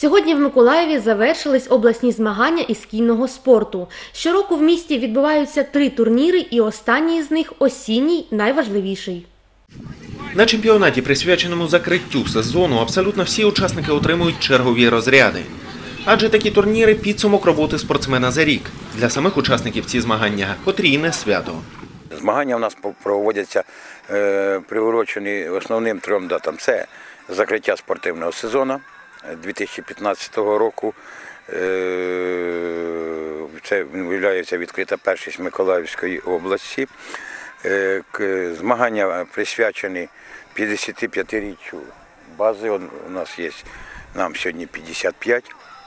Сьогодні в Миколаєві завершились обласні змагання із кінного спорту. Щороку в місті відбуваються 3 турніри і останній з них – осінній, найважливіший. На чемпіонаті, присвяченому закриттю сезону, абсолютно всі учасники отримують чергові розряди. Адже такі турніри – підсумок роботи спортсмена за рік. Для самих учасників ці змагання – потрійне свято. Змагання у нас проводяться приурочені основним 3 датам. Це закриття спортивного сезону 2015 року. Це виявляється відкрита першість Миколаївської області. Змагання присвячені 55-річчю бази. У нас є, нам сьогодні 55.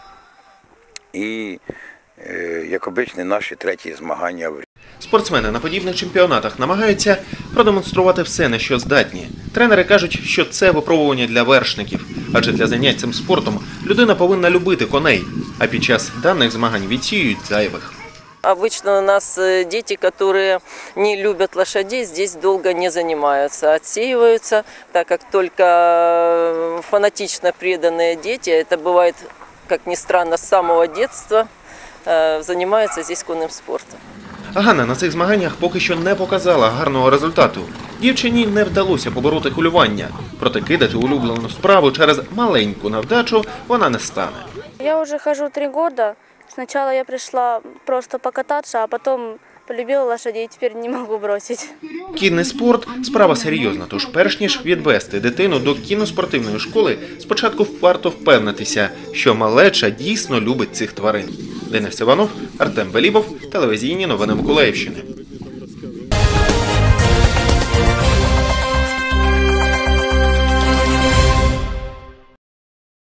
І, як обично, наші 3-ті змагання. Спортсмени на подібних чемпіонатах намагаються продемонструвати все, на що здатні. Тренери кажуть, що це випробування для вершників, адже для занять цим спортом людина повинна любити коней, а під час даних змагань відсіюють зайвих. Обычно у нас дети, которые не любят лошадей, здесь долго не занимаются, отсеиваются, так как только фанатично преданные дети, это бывает, как ни странно, с самого детства, занимаются здесь конным спортом. Ганна на цих змаганнях поки що не показала гарного результату. Дівчині не вдалося побороти хвилювання, проте кидати улюблену справу через маленьку невдачу вона не стане. Я уже хожу 3 года. Сначала я пришла просто покататься, а потом полюбила лошадей, теперь не могу бросить. Кінний спорт – справа серйозна, тож перш ніж відвести дитину до кіноспортивної школи, спочатку варто впевнитися, що малеча дійсно любить цих тварин. Денис Іванов, Артем Белібов, телевізійні новини Миколаївщини.